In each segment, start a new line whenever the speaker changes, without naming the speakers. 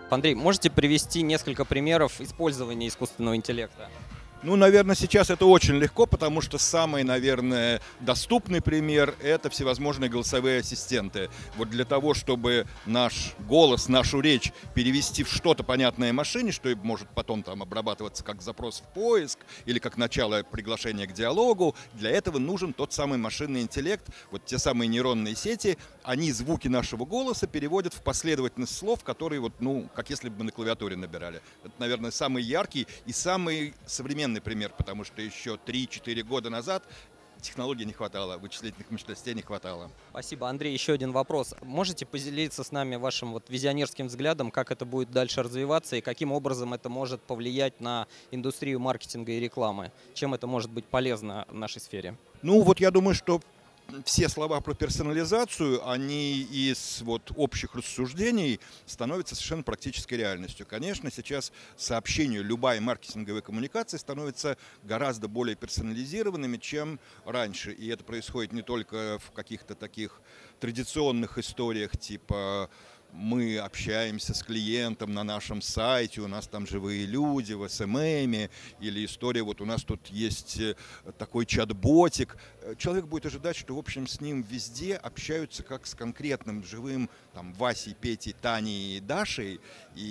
Андрей, можете привести несколько примеров использования искусственного интеллекта?
Ну, наверное, сейчас это очень легко, потому что самый, наверное, доступный пример — это всевозможные голосовые ассистенты. Вот для того, чтобы наш голос, нашу речь перевести в что-то понятное машине, что может потом там обрабатываться как запрос в поиск или как начало приглашения к диалогу, для этого нужен тот самый машинный интеллект, вот те самые нейронные сети, они звуки нашего голоса переводят в последовательность слов, которые вот, ну, как если бы мы на клавиатуре набирали. Это, наверное, самый яркий и самый современный пример, потому что еще 3-4 года назад технологий не хватало, вычислительных мощностей не хватало.
Спасибо. Андрей, еще один вопрос. Можете поделиться с нами вашим вот визионерским взглядом, как это будет дальше развиваться и каким образом это может повлиять на индустрию маркетинга и рекламы? Чем это может быть полезно в нашей сфере?
Ну вот я думаю, что все слова про персонализацию, они из вот общих рассуждений становятся совершенно практической реальностью. Конечно, сейчас сообщение, любая маркетинговая коммуникация становится гораздо более персонализированными, чем раньше. И это происходит не только в каких-то таких традиционных историях, типа мы общаемся с клиентом на нашем сайте, у нас там живые люди в СММе, или история, вот у нас тут есть такой чат-ботик. Человек будет ожидать, что, в общем, с ним везде общаются как с конкретным живым там, Васей, Петей, Таней, Дашей,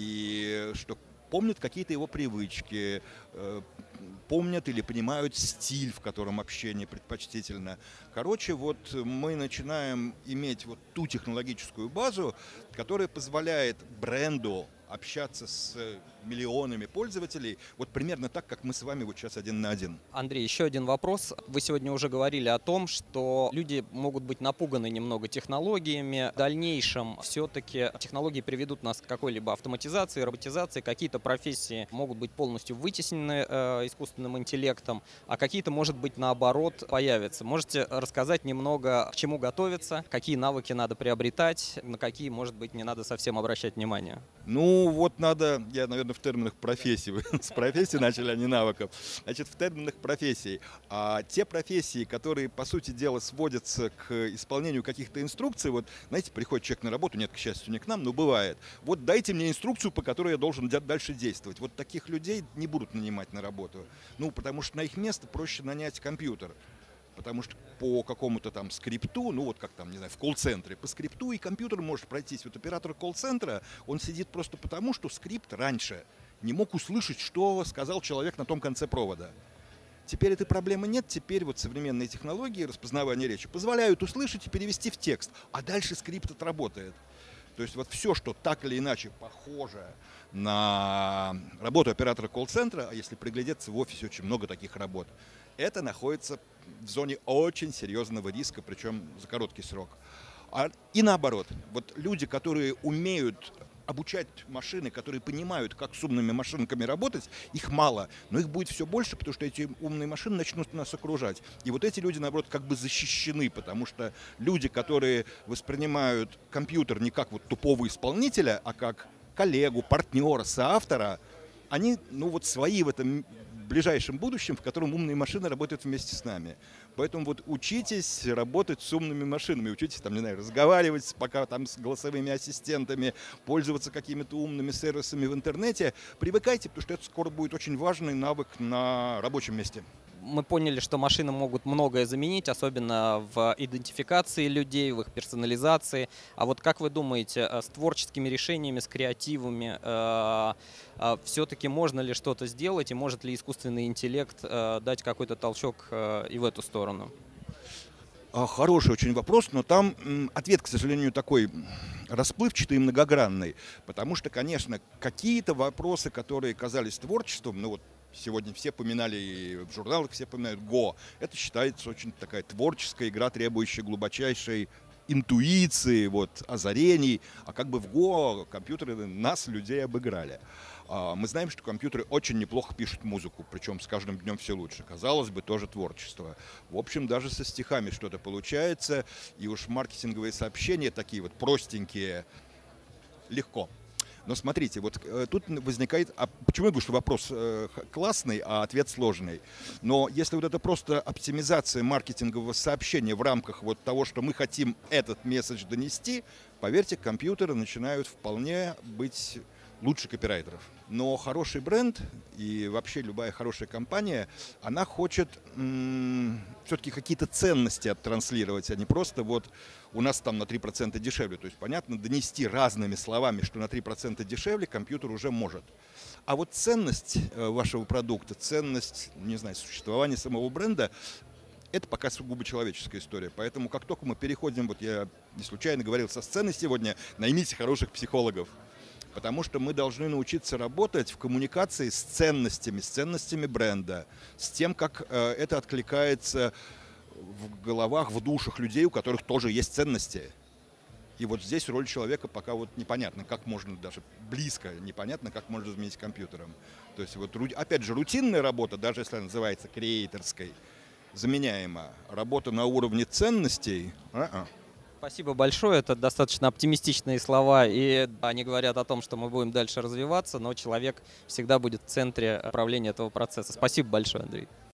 и что помнят какие-то его привычки, помнят или понимают стиль, в котором общение предпочтительно. Короче, вот мы начинаем иметь вот ту технологическую базу, которая позволяет бренду общаться с миллионами пользователей, вот примерно так, как мы с вами вот сейчас один на один.
Андрей, еще один вопрос. Вы сегодня уже говорили о том, что люди могут быть напуганы немного технологиями. В дальнейшем все-таки технологии приведут нас к какой-либо автоматизации, роботизации. Какие-то профессии могут быть полностью вытеснены искусственным интеллектом, а какие-то, может быть, наоборот, появятся. Можете рассказать немного, к чему готовиться, какие навыки надо приобретать, на какие, может быть, не надо совсем обращать внимание?
Ну, вот надо, я, наверное, в терминах профессий, с профессий начали, а не навыков. Значит, в терминах профессий. А те профессии, которые, по сути дела, сводятся к исполнению каких-то инструкций, вот, знаете, приходит человек на работу, нет, к счастью, не к нам, но бывает. Вот дайте мне инструкцию, по которой я должен дальше действовать. Вот таких людей не будут нанимать на работу. Ну, потому что на их место проще нанять компьютер. Потому что по какому-то там скрипту, ну вот как там, не знаю, в колл-центре, по скрипту и компьютер может пройтись. Вот оператор колл-центра, он сидит просто потому, что скрипт раньше не мог услышать, что сказал человек на том конце провода. Теперь этой проблемы нет, теперь вот современные технологии распознавания речи позволяют услышать и перевести в текст, а дальше скрипт отработает. То есть вот все, что так или иначе похоже на работу оператора колл-центра, а если приглядеться, в офисе очень много таких работ, это находится в зоне очень серьезного риска, причем за короткий срок. И наоборот, вот люди, которые умеют обучать машины, которые понимают, как с умными машинками работать, их мало, но их будет все больше, потому что эти умные машины начнут нас окружать. И вот эти люди, наоборот, как бы защищены, потому что люди, которые воспринимают компьютер не как вот тупого исполнителя, а как коллегу, партнера, соавтора, они, ну вот свои в этом ближайшем будущем, в котором умные машины работают вместе с нами. Поэтому вот учитесь работать с умными машинами, учитесь там, не знаю, разговаривать пока там с голосовыми ассистентами, пользоваться какими-то умными сервисами в интернете. Привыкайте, потому что это скоро будет очень важный навык на рабочем месте.
Мы поняли, что машины могут многое заменить, особенно в идентификации людей, в их персонализации. А вот как вы думаете, с творческими решениями, с креативами, все-таки можно ли что-то сделать, и может ли искусственный интеллект дать какой-то толчок и в эту сторону?
Хороший очень вопрос, но там ответ, к сожалению, такой расплывчатый и многогранный. Потому что, конечно, какие-то вопросы, которые казались творчеством, ну вот сегодня все поминали, и в журналах все поминают Го. Это считается очень такая творческая игра, требующая глубочайшей интуиции, вот, озарений. А как бы в Го компьютеры нас, людей, обыграли. Мы знаем, что компьютеры очень неплохо пишут музыку, причем с каждым днем все лучше. Казалось бы, тоже творчество. В общем, даже со стихами что-то получается. И уж маркетинговые сообщения такие вот простенькие, легко. Но смотрите, вот тут возникает... почему я говорю, что вопрос классный, а ответ сложный? Но если вот это просто оптимизация маркетингового сообщения в рамках вот того, что мы хотим этот месседж донести, поверьте, компьютеры начинают вполне быть лучше копирайтеров. Но хороший бренд и вообще любая хорошая компания, она хочет все-таки какие-то ценности оттранслировать, а не просто вот у нас там на 3% дешевле. То есть, понятно, донести разными словами, что на 3% дешевле компьютер уже может. А вот ценность вашего продукта, ценность, не знаю, существования самого бренда, это пока сугубо человеческая история. Поэтому как только мы переходим, вот я не случайно говорил со сцены сегодня, наймите хороших психологов. Потому что мы должны научиться работать в коммуникации с ценностями бренда, с тем, как это откликается в головах, в душах людей, у которых тоже есть ценности. И вот здесь роль человека пока вот непонятно, как можно, даже близко непонятно, как можно изменить компьютером. То есть вот, опять же, рутинная работа, даже если она называется креаторской, заменяема. Работа на уровне ценностей
Спасибо большое. Это достаточно оптимистичные слова, и они говорят о том, что мы будем дальше развиваться, но человек всегда будет в центре управления этого процесса. Спасибо большое, Андрей.